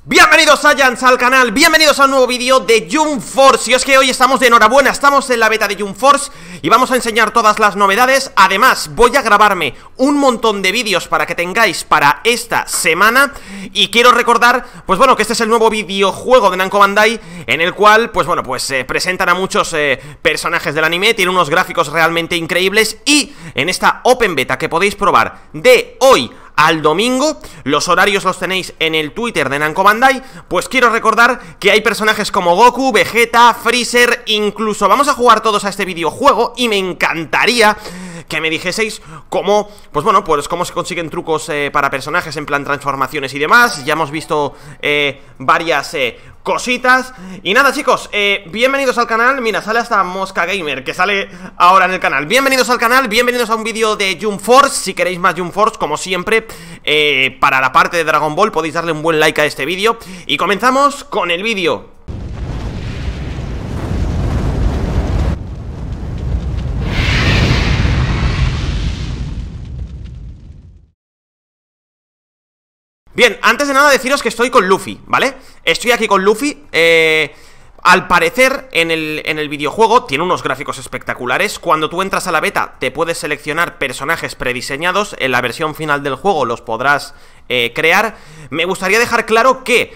Bienvenidos Saiyans al canal, bienvenidos a un nuevo vídeo de Jump Force. Y es que hoy estamos de enhorabuena, estamos en la beta de Jump Force y vamos a enseñar todas las novedades. Además voy a grabarme un montón de vídeos para que tengáis para esta semana. Y quiero recordar, pues bueno, que este es el nuevo videojuego de Namco Bandai, en el cual, pues bueno, presentan a muchos personajes del anime. Tiene unos gráficos realmente increíbles. Y en esta Open Beta que podéis probar de hoy al domingo, los horarios los tenéis en el Twitter de Namco Bandai. Pues quiero recordar que hay personajes como Goku, Vegeta, Freezer, incluso vamos a jugar todos a este videojuego. Y me encantaría que me dijeseis cómo, pues bueno, pues cómo se consiguen trucos para personajes en plan transformaciones y demás. Ya hemos visto varias cositas. Y nada, chicos, bienvenidos al canal. Mira, sale hasta Mosca Gamer, que sale ahora en el canal. Bienvenidos al canal, bienvenidos a un vídeo de Jump Force. Si queréis más Jump Force, como siempre, para la parte de Dragon Ball podéis darle un buen like a este vídeo. Y comenzamos con el vídeo. Bien, antes de nada deciros que estoy con Luffy, ¿vale? Estoy aquí con Luffy. Al parecer, en el videojuego tiene unos gráficos espectaculares. Cuando tú entras a la beta te puedes seleccionar personajes prediseñados. En la versión final del juego los podrás crear. Me gustaría dejar claro que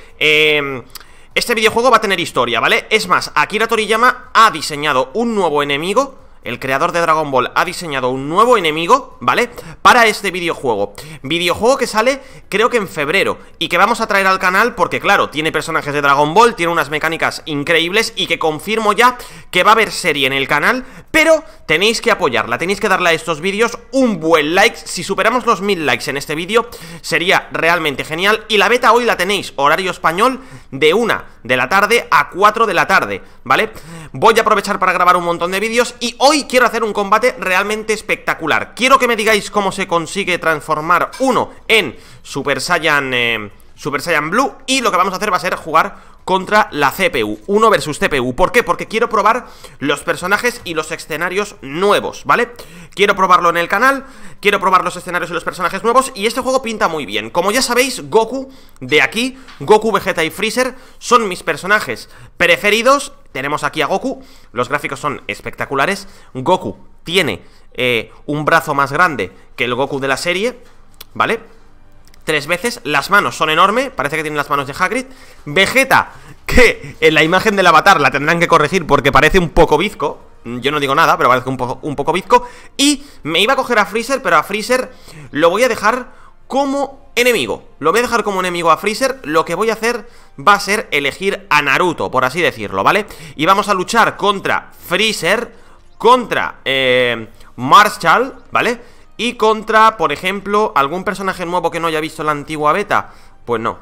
este videojuego va a tener historia, ¿vale? Es más, Akira Toriyama ha diseñado un nuevo enemigo. El creador de Dragon Ball ha diseñado un nuevo enemigo, ¿vale? Para este videojuego. Videojuego que sale, creo que en febrero. Y que vamos a traer al canal porque, claro, tiene personajes de Dragon Ball, tiene unas mecánicas increíbles. Y que confirmo ya que va a haber serie en el canal. Pero tenéis que apoyarla, tenéis que darle a estos vídeos un buen like. Si superamos los 1000 likes en este vídeo, sería realmente genial. Y la beta hoy la tenéis, horario español, de 1 de la tarde a 4 de la tarde, ¿vale? Voy a aprovechar para grabar un montón de vídeos. Y hoy quiero hacer un combate realmente espectacular. Quiero que me digáis cómo se consigue transformar uno en Super Saiyan Blue. Y lo que vamos a hacer va a ser jugar contra la CPU, 1 versus CPU. ¿Por qué? Porque quiero probar los personajes y los escenarios nuevos, ¿vale? Quiero probarlo en el canal, quiero probar los escenarios y los personajes nuevos. Y este juego pinta muy bien. Como ya sabéis, Goku de aquí, Goku, Vegeta y Freezer son mis personajes preferidos. Tenemos aquí a Goku, los gráficos son espectaculares. Goku tiene un brazo más grande que el Goku de la serie, ¿vale? 3 veces, las manos son enormes, parece que tienen las manos de Hagrid. Vegeta, que en la imagen del avatar la tendrán que corregir porque parece un poco bizco. Yo no digo nada, pero parece un poco bizco. Y me iba a coger a Freezer, pero a Freezer lo voy a dejar como enemigo. Lo voy a dejar como enemigo a Freezer. Lo que voy a hacer va a ser elegir a Naruto, por así decirlo, ¿vale? Y vamos a luchar contra Freezer, contra Marshall, ¿vale? Y contra, por ejemplo, algún personaje nuevo que no haya visto la antigua beta. Pues no.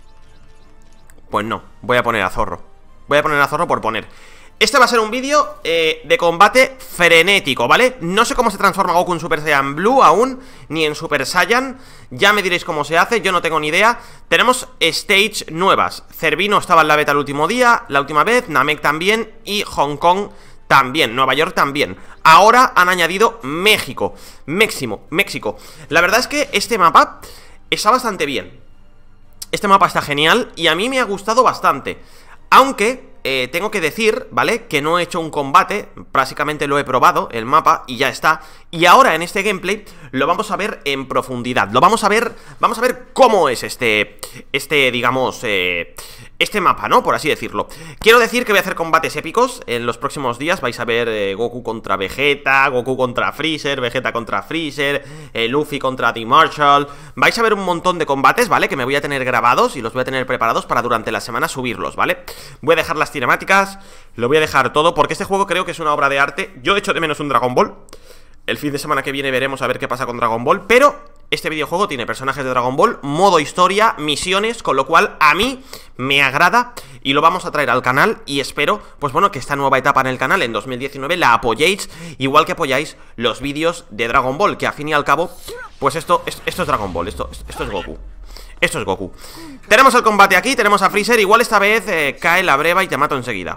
Pues no, voy a poner a Zorro. Voy a poner a Zorro por poner. Este va a ser un vídeo de combate frenético, ¿vale? No sé cómo se transforma Goku en Super Saiyan Blue aún, ni en Super Saiyan. Ya me diréis cómo se hace, yo no tengo ni idea. Tenemos stage nuevas. Cervino estaba en la beta el último día, la última vez, Namek también y Hong Kong también, Nueva York también. Ahora han añadido México. México. La verdad es que este mapa está bastante bien. Este mapa está genial y a mí me ha gustado bastante. Aunque tengo que decir, ¿vale? Que no he hecho un combate, básicamente lo he probado, el mapa, y ya está. Y ahora en este gameplay lo vamos a ver en profundidad. Lo vamos a ver cómo es digamos, este mapa, ¿no? Por así decirlo. Quiero decir que voy a hacer combates épicos en los próximos días. Vais a ver Goku contra Vegeta, Goku contra Freezer, Vegeta contra Freezer, Luffy contra The Marshall. Vais a ver un montón de combates, ¿vale? Que me voy a tener grabados y los voy a tener preparados para durante la semana subirlos, ¿vale? Voy a dejar las cinemáticas, lo voy a dejar todo, porque este juego creo que es una obra de arte. Yo echo de menos un Dragon Ball. El fin de semana que viene veremos a ver qué pasa con Dragon Ball, pero este videojuego tiene personajes de Dragon Ball, modo historia, misiones, con lo cual a mí me agrada y lo vamos a traer al canal. Y espero, pues bueno, que esta nueva etapa en el canal en 2019 la apoyéis, igual que apoyáis los vídeos de Dragon Ball, que a fin y al cabo, pues esto es Dragon Ball, esto es Goku. Esto es Goku. Tenemos el combate aquí, tenemos a Freezer. Igual esta vez cae la breva y te mato enseguida.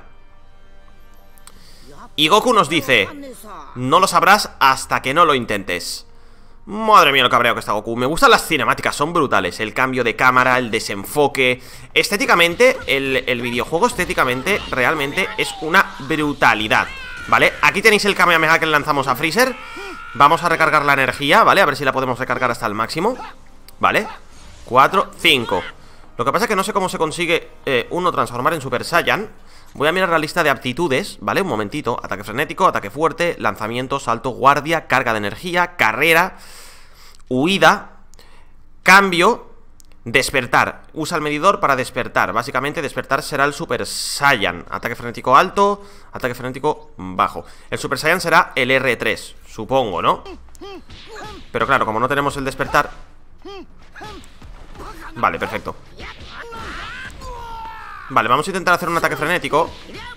Y Goku nos dice: no lo sabrás hasta que no lo intentes. Madre mía, lo cabreo que está Goku. Me gustan las cinemáticas, son brutales. El cambio de cámara, el desenfoque. Estéticamente, el videojuego estéticamente realmente es una brutalidad, ¿vale? Aquí tenéis el Kamehameha que le lanzamos a Freezer. Vamos a recargar la energía, ¿vale? A ver si la podemos recargar hasta el máximo. ¿Vale? 4, 5. Lo que pasa es que no sé cómo se consigue uno transformar en Super Saiyan. Voy a mirar la lista de aptitudes, ¿vale? Un momentito. Ataque frenético, ataque fuerte, lanzamiento, salto, guardia, carga de energía, carrera, huida, cambio, despertar. Usa el medidor para despertar. Básicamente despertar será el Super Saiyan. Ataque frenético alto, ataque frenético bajo. El Super Saiyan será el R3, supongo, ¿no? Pero claro, como no tenemos el despertar. Vale, perfecto. Vale, vamos a intentar hacer un ataque frenético.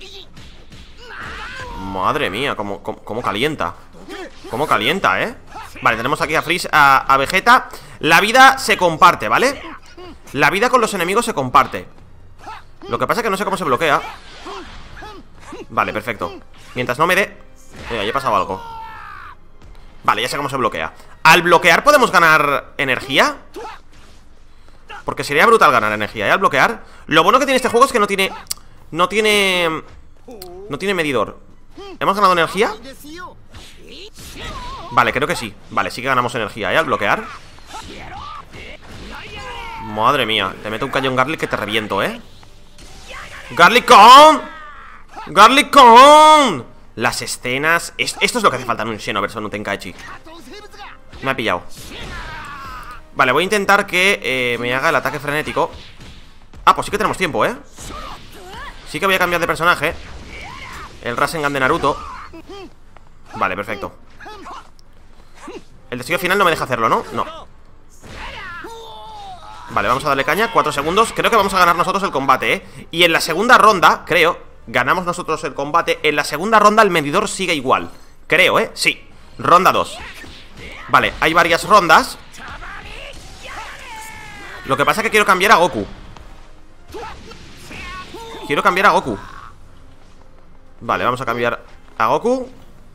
Madre mía, cómo calienta. Cómo calienta, ¿eh? Vale, tenemos aquí a Freeze, a Vegeta. La vida se comparte, ¿vale? La vida con los enemigos se comparte. Lo que pasa es que no sé cómo se bloquea. Vale, perfecto. Mientras no me dé... ya he pasado algo. Vale, ya sé cómo se bloquea. Al bloquear podemos ganar energía. Porque sería brutal ganar energía, ¿eh? Al bloquear. Lo bueno que tiene este juego es que no tiene medidor. ¿Hemos ganado energía? Vale, creo que sí. Vale, sí que ganamos energía, ¿eh? Al bloquear. Madre mía, te meto un cañón Garlic que te reviento, ¿eh? ¡Garlic Con! ¡Garlic Con! Las escenas... Esto es lo que hace falta en un Xenoverse o en un Tenkaichi. Me ha pillado. Vale, voy a intentar que me haga el ataque frenético. Ah, pues sí que tenemos tiempo, ¿eh? Sí que voy a cambiar de personaje. El Rasengan de Naruto. Vale, perfecto. El destino final no me deja hacerlo, ¿no? No. Vale, vamos a darle caña, 4 segundos. Creo que vamos a ganar nosotros el combate, ¿eh? Y en la segunda ronda, creo, ganamos nosotros el combate. En la segunda ronda el medidor sigue igual. Creo, ¿eh? Sí, ronda 2. Vale, hay varias rondas. Lo que pasa es que quiero cambiar a Goku. Quiero cambiar a Goku. Vale, vamos a cambiar a Goku.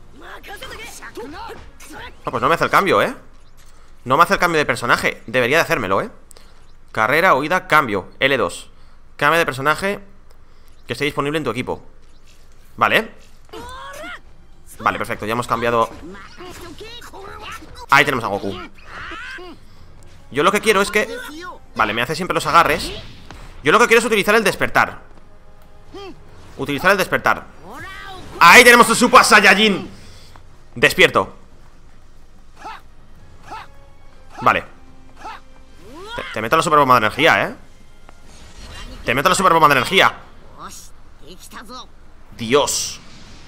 No, pues no me hace el cambio, ¿eh? No me hace el cambio de personaje. Debería de hacérmelo, ¿eh? Carrera, huida, cambio, L2. Cambio de personaje que esté disponible en tu equipo. Vale. Vale, perfecto, ya hemos cambiado. Ahí tenemos a Goku. Yo lo que quiero es que... Vale, me hace siempre los agarres. Yo lo que quiero es utilizar el despertar. Utilizar el despertar. Ahí tenemos el Super Saiyajin. Despierto. Vale. Te meto la super bomba de energía, ¿eh? Te meto la super bomba de energía. Dios.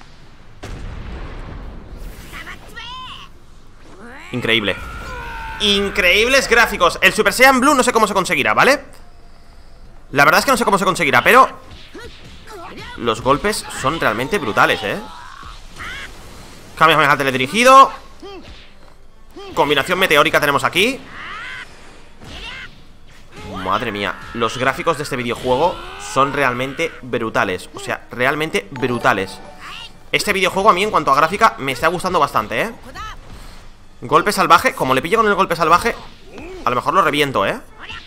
Increíble. Increíbles gráficos. El Super Saiyan Blue no sé cómo se conseguirá, ¿vale? La verdad es que no sé cómo se conseguirá, pero los golpes son realmente brutales, ¿eh? Kamehameha teledirigido. Combinación meteórica tenemos aquí. Madre mía, los gráficos de este videojuego son realmente brutales. O sea, realmente brutales. Este videojuego a mí en cuanto a gráfica me está gustando bastante, ¿eh? Golpe salvaje, como le pillo con el golpe salvaje, a lo mejor lo reviento, ¿eh?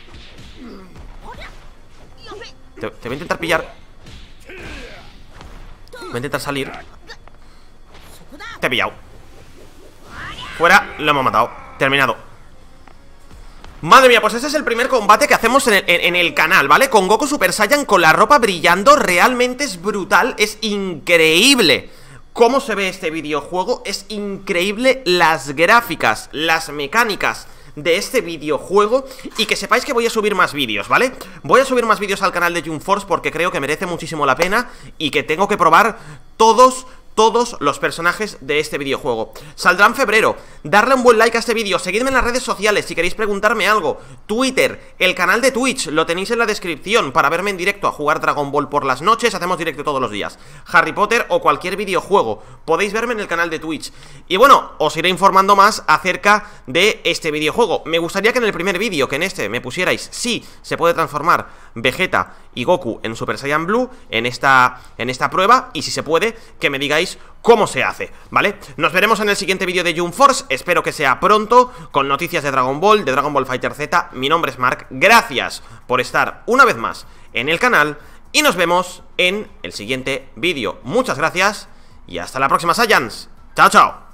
Te voy a intentar pillar. Voy a intentar salir. Te he pillado. Fuera, lo hemos matado. Terminado. Madre mía, pues ese es el primer combate que hacemos en el canal, ¿vale? Con Goku Super Saiyan con la ropa brillando. Realmente es brutal, es increíble cómo se ve este videojuego. Es increíble las gráficas, las mecánicas de este videojuego. Y que sepáis que voy a subir más vídeos, ¿vale? Voy a subir más vídeos al canal de Jump Force porque creo que merece muchísimo la pena y que tengo que probar todos los personajes de este videojuego. Saldrá en febrero. Darle un buen like a este vídeo. Seguidme en las redes sociales si queréis preguntarme algo. Twitter, el canal de Twitch, lo tenéis en la descripción para verme en directo a jugar Dragon Ball por las noches. Hacemos directo todos los días. Harry Potter o cualquier videojuego. Podéis verme en el canal de Twitch. Y bueno, os iré informando más acerca de este videojuego. Me gustaría que en el primer vídeo, que en este me pusierais si se puede transformar Vegeta y Goku en Super Saiyan Blue en esta prueba. Y si se puede, que me digáis veáis cómo se hace, ¿vale? Nos veremos en el siguiente vídeo de Jump Force, espero que sea pronto, con noticias de Dragon Ball Fighter Z. Mi nombre es Mark, gracias por estar una vez más en el canal y nos vemos en el siguiente vídeo. Muchas gracias y hasta la próxima, Saiyans. Chao, chao.